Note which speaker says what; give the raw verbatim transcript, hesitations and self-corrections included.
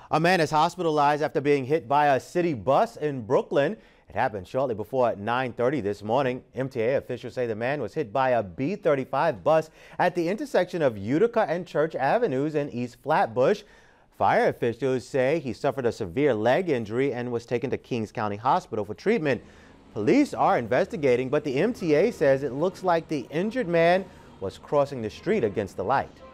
Speaker 1: A man is hospitalized after being hit by a city bus in Brooklyn. It happened shortly before nine thirty this morning. M T A officials say the man was hit by a B thirty-five bus at the intersection of Utica and Church Avenues in East Flatbush. Fire officials say he suffered a severe leg injury and was taken to Kings County Hospital for treatment. Police are investigating, but the M T A says it looks like the injured man was crossing the street against the light.